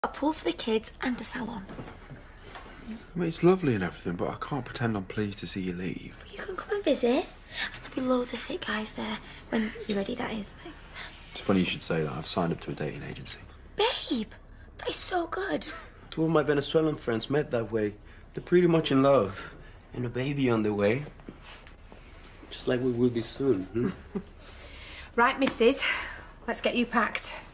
A pool for the kids and a salon. I mean, it's lovely and everything, but I can't pretend I'm pleased to see you leave. But you can come and visit, and there'll be loads of fit guys there when you're ready, that is. It's funny you should say that. I've signed up to a dating agency. Babe, that is so good. Two of my Venezuelan friends met that way. They're pretty much in love. And a baby on the way. Just like we will be soon. Right, missus. Let's get you packed.